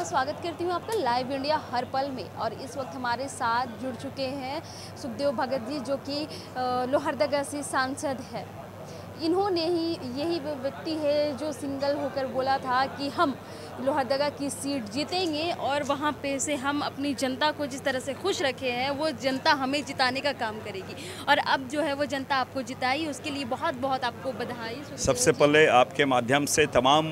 बहुत स्वागत करती हूँ आपका लाइव इंडिया हर पल में। और इस वक्त हमारे साथ जुड़ चुके हैं सुखदेव भगत जी, जो कि लोहरदगा से सांसद है। इन्होंने ही यही वो व्यक्ति है जो सिंगल होकर बोला था कि हम लोहरदगा की सीट जीतेंगे और वहाँ पे से हम अपनी जनता को जिस तरह से खुश रखे हैं वो जनता हमें जिताने का काम करेगी। और अब जो है वो जनता आपको जिताई, उसके लिए बहुत बहुत आपको बधाई। सबसे पहले आपके माध्यम से तमाम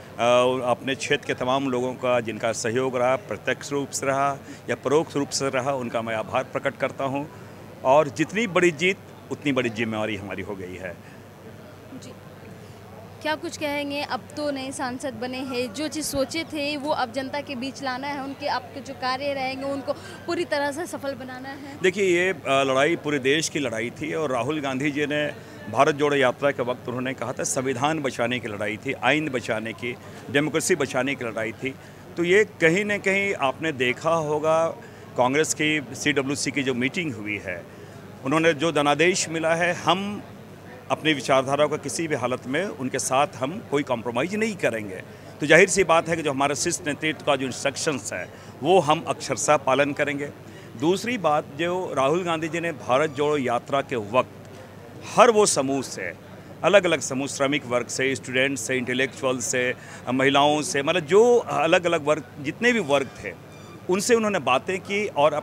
अपने क्षेत्र के तमाम लोगों का जिनका सहयोग रहा, प्रत्यक्ष रूप से रहा या परोक्ष रूप से रहा, उनका मैं आभार प्रकट करता हूं। और जितनी बड़ी जीत उतनी बड़ी जिम्मेवारी हमारी हो गई है जी। क्या कुछ कहेंगे? अब तो नए सांसद बने हैं, जो चीज़ सोचे थे वो अब जनता के बीच लाना है, उनके आपके जो कार्य रहेंगे उनको पूरी तरह से सफल बनाना है। देखिए, ये लड़ाई पूरे देश की लड़ाई थी और राहुल गांधी जी ने भारत जोड़ो यात्रा के वक्त उन्होंने कहा था संविधान बचाने की लड़ाई थी, आइन बचाने की, डेमोक्रेसी बचाने की लड़ाई थी। तो ये कहीं न कहीं आपने देखा होगा, कांग्रेस की CWC की जो मीटिंग हुई है, उन्होंने जो धनादेश मिला है, हम अपनी विचारधारा को किसी भी हालत में उनके साथ हम कोई कॉम्प्रोमाइज़ नहीं करेंगे। तो जाहिर सी बात है कि जो हमारे शीर्ष नेतृत्व का जो इंस्ट्रक्शंस है वो हम अक्षरशः पालन करेंगे। दूसरी बात, जो राहुल गांधी जी ने भारत जोड़ो यात्रा के वक्त हर वो समूह से, अलग अलग समूह, श्रमिक वर्ग से, स्टूडेंट से, इंटेलेक्चुअल से, महिलाओं से, मतलब जो अलग अलग वर्ग, जितने भी वर्ग थे, उनसे उन्होंने बातें की और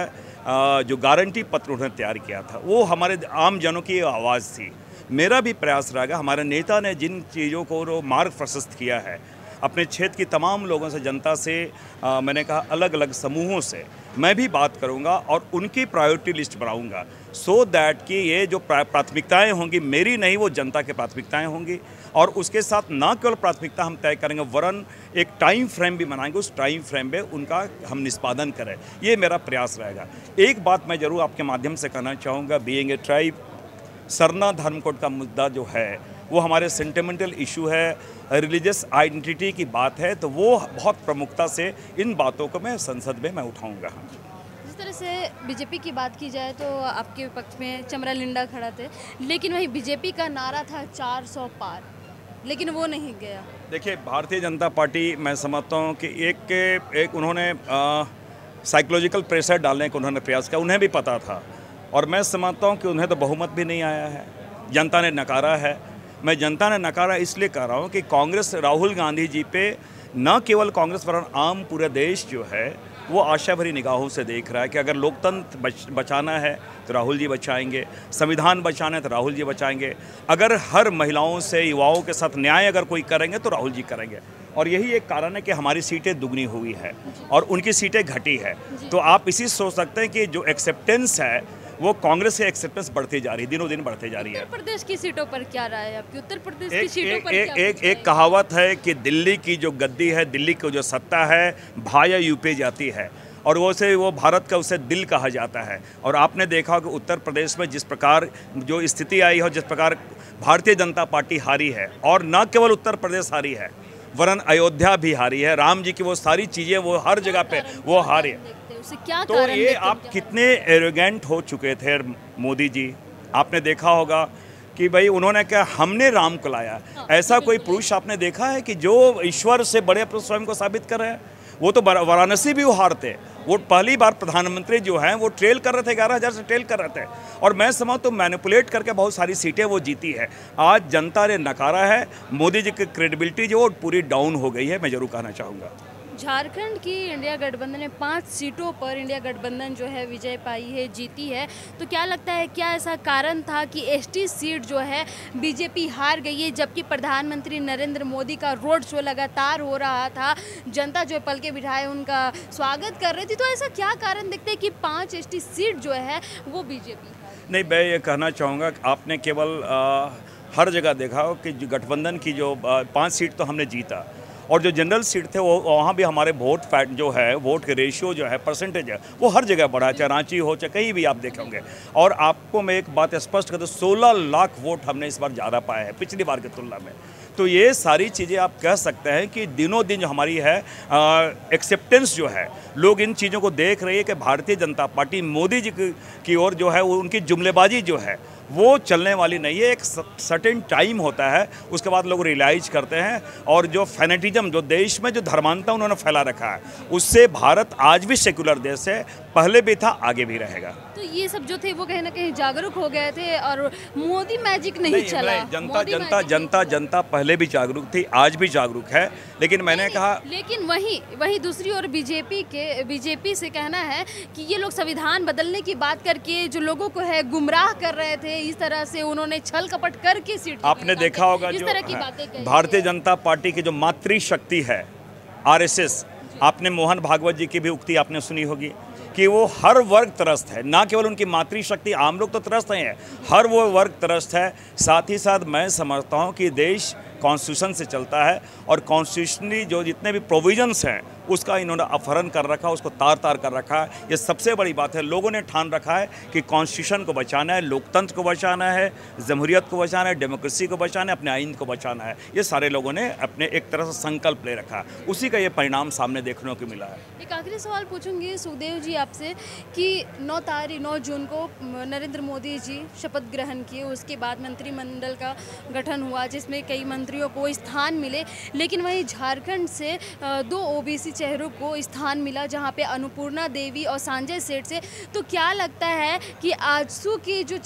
अपना जो गारंटी पत्र उन्होंने तैयार किया था वो हमारे आम जनों की आवाज़ थी। मेरा भी प्रयास रहेगा, हमारे नेता ने जिन चीज़ों को मार्ग प्रशस्त किया है, अपने क्षेत्र की तमाम लोगों से, जनता से, मैंने कहा अलग अलग समूहों से मैं भी बात करूंगा और उनकी प्रायोरिटी लिस्ट बनाऊंगा, सो दैट कि ये जो प्राथमिकताएं होंगी मेरी नहीं, वो जनता की प्राथमिकताएं होंगी। और उसके साथ ना केवल प्राथमिकता हम तय करेंगे, वरन एक टाइम फ्रेम भी बनाएंगे, उस टाइम फ्रेम में उनका हम निष्पादन करें, ये मेरा प्रयास रहेगा। एक बात मैं ज़रूर आपके माध्यम से कहना चाहूँगा, बीइंग ए ट्राइब, सरना धर्मकोड का मुद्दा जो है वो हमारे सेंटिमेंटल इशू है, रिलीजियस आइडेंटिटी की बात है, तो वो बहुत प्रमुखता से इन बातों को मैं संसद में मैं उठाऊंगा। जिस तरह से बीजेपी की बात की जाए तो आपके पक्ष में चमरा लिंडा खड़ा थे, लेकिन वही बीजेपी का नारा था 400 पार, लेकिन वो नहीं गया। देखिए, भारतीय जनता पार्टी, मैं समझता हूँ कि एक उन्होंने साइकोलॉजिकल प्रेशर डालने का उन्होंने प्रयास किया, उन्हें भी पता था। और मैं समझता हूँ कि उन्हें तो बहुमत भी नहीं आया है, जनता ने नकारा है। मैं जनता ने नकारा इसलिए कह रहा हूँ कि कांग्रेस राहुल गांधी जी पे, न केवल कांग्रेस वरन आम पूरा देश जो है वो आशा भरी निगाहों से देख रहा है कि अगर लोकतंत्र बचाना है तो राहुल जी बचाएंगे, संविधान बचाना है तो राहुल जी बचाएंगे, अगर हर महिलाओं से, युवाओं के साथ न्याय अगर कोई करेंगे तो राहुल जी करेंगे। और यही एक कारण है कि हमारी सीटें दुगनी हुई है और उनकी सीटें घटी है। तो आप इसी सोच सकते हैं कि जो एक्सेप्टेंस है वो कांग्रेस की एक्सेप्टेंस बढ़ती जा रही है, दिनों दिन बढ़ती जा रही है। उत्तर प्रदेश की सीटों पर क्या राय है आपकी? उत्तर प्रदेश की सीटों पर एक कहावत है कि दिल्ली की जो गद्दी है, दिल्ली की जो सत्ता है, भाया यूपी जाती है, और वो भारत का उसे दिल कहा जाता है। और आपने देखा कि उत्तर प्रदेश में जिस प्रकार जो स्थिति आई है और जिस प्रकार भारतीय जनता पार्टी हारी है, और न केवल उत्तर प्रदेश हारी है वरन अयोध्या भी हारी है, राम जी की वो सारी चीज़ें वो हर जगह पे वो हारी है। क्या तो ये आप कितने एरोगेंट हो चुके थे मोदी जी। आपने देखा होगा कि भाई उन्होंने कहा हमने राम को लाया। ऐसा कोई पुरुष आपने देखा है कि जो ईश्वर से बड़े अपने स्वयं को साबित कर रहे हैं? वो तो वाराणसी भी वो हारते, वो पहली बार प्रधानमंत्री जो हैं वो ट्रेल कर रहे थे, 11,000 से ट्रेल कर रहे थे। और मैं समझ तो मैनिपुलेट करके बहुत सारी सीटें वो जीती है। आज जनता ने नकारा है, मोदी जी की क्रेडिबिलिटी जो पूरी डाउन हो गई है, मैं जरूर कहना चाहूँगा। झारखंड की इंडिया गठबंधन ने 5 सीटों पर इंडिया गठबंधन जो है विजय पाई है, जीती है। तो क्या लगता है, क्या ऐसा कारण था कि ST सीट जो है बीजेपी हार गई है, जबकि प्रधानमंत्री नरेंद्र मोदी का रोड शो लगातार हो रहा था, जनता जो पल के बिठाए उनका स्वागत कर रही थी? तो ऐसा क्या कारण दिखते हैं कि 5 ST सीट जो है वो बीजेपी? नहीं, मैं ये कहना चाहूँगा कि आपने केवल हर जगह देखा हो कि गठबंधन की जो 5 सीट तो हमने जीता, और जो जनरल सीट थे वो वहाँ भी हमारे वोट फैट जो है, वोट के रेशियो जो है, परसेंटेज है, वो हर जगह बढ़ा, चाहे रांची हो चाहे कहीं भी आप देखेंगे। और आपको मैं एक बात स्पष्ट कर दूँ, 16 लाख वोट हमने इस बार ज़्यादा पाए हैं पिछली बार की तुलना में। तो ये सारी चीज़ें आप कह सकते हैं कि दिनों दिन जो हमारी है एक्सेप्टेंस जो है, लोग इन चीज़ों को देख रही है कि भारतीय जनता पार्टी मोदी जी की ओर जो है वो उनकी जुमलेबाजी जो है वो चलने वाली नहीं है। एक सर्टेन टाइम होता है, उसके बाद लोग रियलाइज करते हैं। और जो फैनेटिज्म, जो देश में जो धर्मांता उन्होंने फैला रखा है, उससे भारत आज भी सेकुलर देश है, पहले भी था, आगे भी रहेगा। तो ये सब जो थे वो कहीं ना कहीं जागरूक हो गए थे और मोदी मैजिक नहीं चला। जनता पहले भी जागरूक थी, आज भी जागरूक है। लेकिन मैंने कहा, लेकिन वही दूसरी ओर बीजेपी से कहना है कि ये लोग संविधान बदलने की बात करके जो लोगों को है गुमराह कर रहे थे, इस तरह से उन्होंने छल कपट करके सीट, आपने देखा होगा इस तरह की बातें कही। भारतीय जनता पार्टी की जो मातृशक्ति है आरएसएस, आपने मोहन भागवत जी की भी उक्ति आपने सुनी होगी कि वो हर वर्ग त्रस्त है, ना केवल उनकी मातृशक्ति, आम लोग तो त्रस्त हैं, हर वो वर्ग त्रस्त है। साथ ही साथ मैं समझता हूँ कि देश कॉन्स्टिट्यूशन से चलता है और कॉन्स्टिट्यूशनली जो जितने भी प्रोविजंस हैं उसका इन्होंने अपहरण कर रखा है, उसको तार तार कर रखा है। ये सबसे बड़ी बात है। लोगों ने ठान रखा है कि कॉन्स्टिट्यूशन को बचाना है, लोकतंत्र को बचाना है, जमहूरियत को बचाना है, डेमोक्रेसी को बचाना है, अपने आइन को बचाना है। ये सारे लोगों ने अपने एक तरह से संकल्प ले रखा है, उसी का ये परिणाम सामने देखने को मिला है। एक आखिरी सवाल पूछूंगी सुखदेव जी आपसे कि 9 जून को नरेंद्र मोदी जी शपथ ग्रहण किए, उसके बाद मंत्रिमंडल का गठन हुआ जिसमें कई मंत्रियों को स्थान मिले, लेकिन वहीं झारखंड से 2 ओबीसी चेहरों को स्थान मिला, जहां पे अन्नपूर्णा देवी और संजय सेठ से। तो क्या लगता है कि आजसू की जो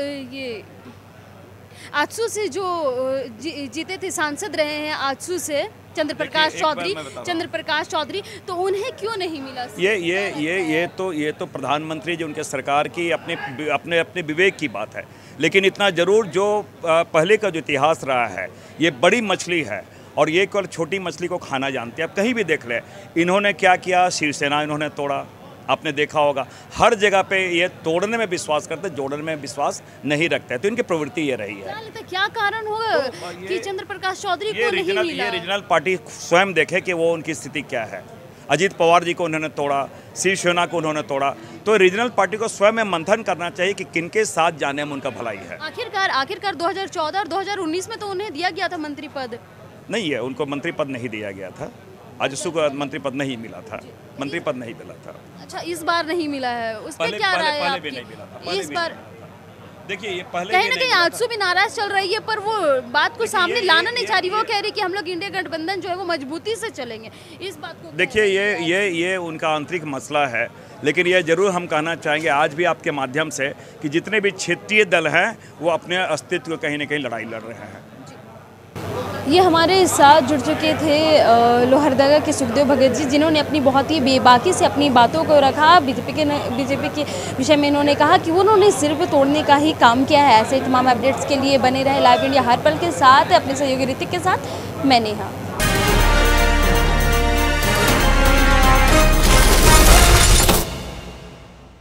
आजसू से जो जीते थे, सांसद रहे हैं आजसू से चंद्र प्रकाश चौधरी, तो उन्हें क्यों नहीं मिला? ये तो प्रधानमंत्री जी, उनके सरकार की अपने विवेक की बात है। लेकिन इतना जरूर, जो पहले का जो इतिहास रहा है, ये बड़ी मछली है और ये केवल छोटी मछली को खाना जानते हैं। आप कहीं भी देख लें, इन्होंने क्या किया, शिवसेना इन्होंने तोड़ा, आपने देखा होगा। हर जगह पे ये तोड़ने में विश्वास करते, जोड़ने में विश्वास नहीं रखते। तो इनकी प्रवृत्ति ये रही है। क्या कारण होगा कि चंद्र प्रकाश चौधरी को नहीं मिला? ये रीजनल पार्टी स्वयं देखे कि वो उनकी स्थिति क्या है। अजीत पवार जी को उन्होंने तोड़ा, शिवसेना को उन्होंने तोड़ा। तो रीजनल पार्टी को स्वयं में मंथन करना चाहिए कि किनके साथ जाने में उनका भलाई है। आखिरकार 2014 और 2019 में तो उन्हें दिया गया था मंत्री पद। नहीं है, उनको मंत्री पद नहीं दिया गया था। आजसू को मंत्री पद नहीं मिला था, मंत्री पद नहीं मिला था। अच्छा, इस बार नहीं मिला है, उस पर क्या राय है आपकी? इस बार देखिए, ये पहले कहीं ना कहीं आजसू भी नाराज चल रही है, पर वो बात को सामने लाना नहीं चाह रही। वो कह रही कि हम लोग इंडिया गठबंधन जो है वो मजबूती से चलेंगे। इस बात को देखिए, ये उनका आंतरिक मसला है। लेकिन ये जरूर हम कहना चाहेंगे आज भी आपके माध्यम से कि जितने भी क्षेत्रीय दल हैं वो अपने अस्तित्व को कहीं ना कहीं लड़ाई लड़ रहे हैं। ये हमारे साथ जुड़ चुके थे लोहरदगा के सुखदेव भगत जी, जिन्होंने अपनी बहुत ही बेबाकी से अपनी बातों को रखा। बीजेपी के विषय में इन्होंने कहा कि उन्होंने सिर्फ तोड़ने का ही काम किया है। ऐसे तमाम अपडेट्स के लिए बने रहे लाइव इंडिया हर पल के साथ, अपने सहयोगी ऋतिक के साथ। मैं नेहा।